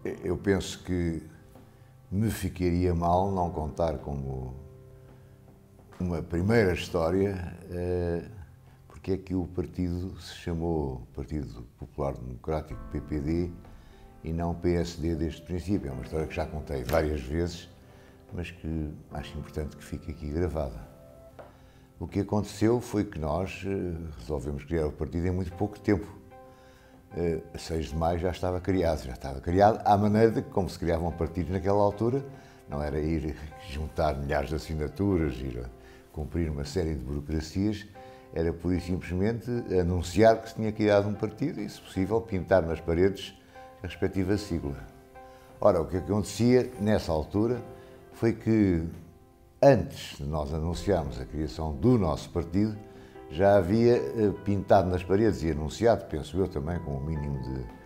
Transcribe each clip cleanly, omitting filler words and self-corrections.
Eu penso que me ficaria mal não contar como uma primeira história porque é que o partido se chamou Partido Popular Democrático, PPD, e não PSD desde o princípio. É uma história que já contei várias vezes, mas que acho importante que fique aqui gravada. O que aconteceu foi que nós resolvemos criar o partido em muito pouco tempo. A 6 de maio já estava criado à maneira de como se criavam partidos naquela altura. Não era ir juntar milhares de assinaturas, ir cumprir uma série de burocracias, era pura e simplesmente anunciar que se tinha criado um partido e, se possível, pintar nas paredes a respectiva sigla. Ora, o que acontecia nessa altura foi que, antes de nós anunciarmos a criação do nosso partido, já havia pintado nas paredes e anunciado, penso eu também, com um mínimo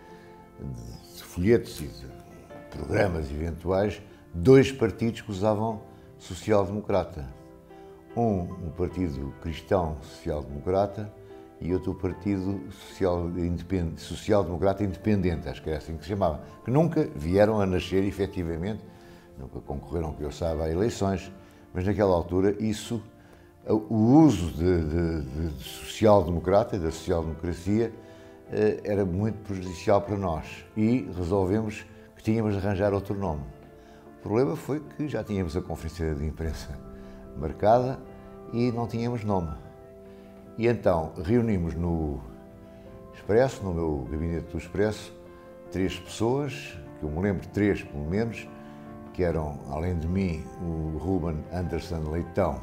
de folhetos e de programas eventuais, 2 partidos que usavam social-democrata. Um partido cristão social-democrata e outro partido social-democrata independente, acho que era assim que se chamava, que nunca vieram a nascer efetivamente, nunca concorreram, que eu saiba, a eleições, mas naquela altura o uso de social-democrata, da social-democracia, era muito prejudicial para nós e resolvemos que tínhamos de arranjar outro nome. O problema foi que já tínhamos a conferência de imprensa marcada e não tínhamos nome. E então reunimos no Expresso, no meu gabinete do Expresso, 3 pessoas, que eu me lembro, 3 pelo menos, que eram, além de mim, o Ruben Anderson Leitão,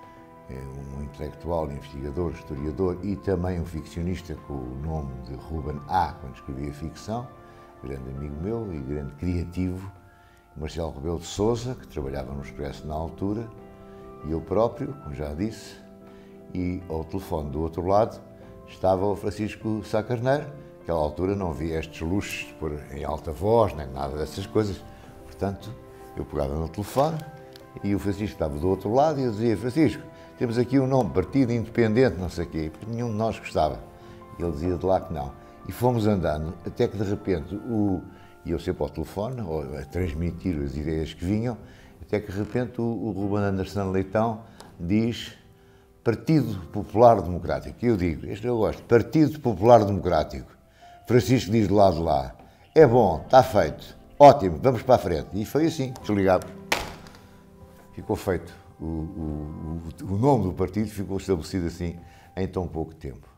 um intelectual, investigador, historiador e também um ficcionista com o nome de Ruben A, quando escrevia ficção, grande amigo meu e grande criativo, Marcelo Rebelo de Sousa, que trabalhava no Expresso na altura, e eu próprio, como já disse, e ao telefone do outro lado estava o Francisco Sá Carneiro, que naquela altura não havia estes luxos de pôr em alta voz, nem nada dessas coisas, portanto, eu pegava no telefone e o Francisco estava do outro lado e eu dizia: Francisco, temos aqui um nome, Partido Independente, não sei o quê, porque nenhum de nós gostava. E ele dizia de lá que não. E fomos andando, até que de repente, e eu sempre ao telefone, ou a transmitir as ideias que vinham, até que de repente o Ruben Anderson Leitão diz Partido Popular Democrático. E eu digo, este eu gosto, Partido Popular Democrático. Francisco diz de lá, é bom, está feito, ótimo, vamos para a frente. E foi assim, desligado. Ficou feito. O nome do partido ficou estabelecido assim em tão pouco tempo.